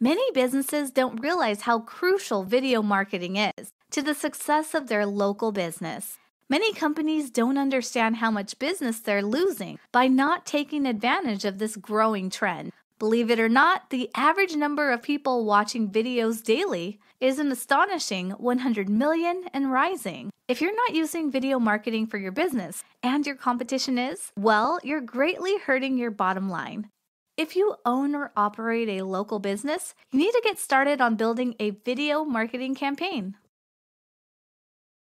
Many businesses don't realize how crucial video marketing is to the success of their local business. Many companies don't understand how much business they're losing by not taking advantage of this growing trend. Believe it or not, the average number of people watching videos daily is an astonishing 100 million and rising. If you're not using video marketing for your business and your competition is, well, you're greatly hurting your bottom line. If you own or operate a local business, you need to get started on building a video marketing campaign.